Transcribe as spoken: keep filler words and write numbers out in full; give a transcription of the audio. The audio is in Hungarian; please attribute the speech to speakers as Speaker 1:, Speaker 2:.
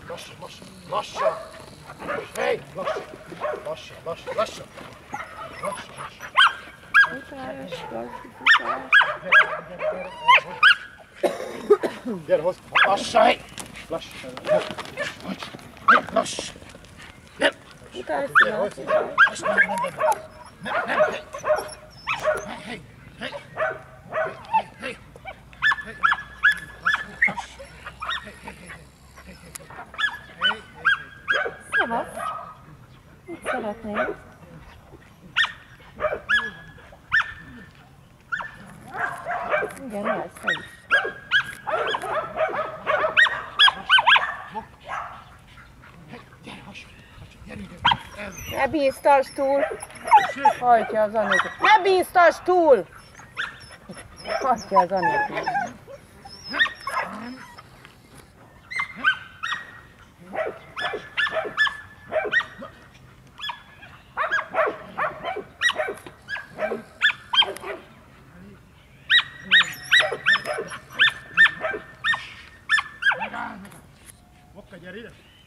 Speaker 1: lassan, lassan, lassan. Hey, lassan, lassan, lassan, lassan. Lassan, lassan.
Speaker 2: Futás, Laci, futás.
Speaker 1: Gyere, hozd. Lassan, hey. Lassan. Lassan. Nem.
Speaker 2: Futás,
Speaker 1: Gyere, hozd. Lassan, nem, nem, nem. Nem, nem, hey. Hey, hey. Hey, hey, hey. Lassan, lassan. Hey, hey, hey. Hey, hey, hey. Hey, hey, hey.
Speaker 2: Szevasz. Mit szeretnél? Igen, lesz, te is.
Speaker 1: Gyere, hasonl, hasonl, gyerünk, el.
Speaker 2: Ne bíztasd túl! Hajtja az Anikot. Ne bíztasd túl! Hajtja az Anikot.
Speaker 1: Mokka, gyere ide!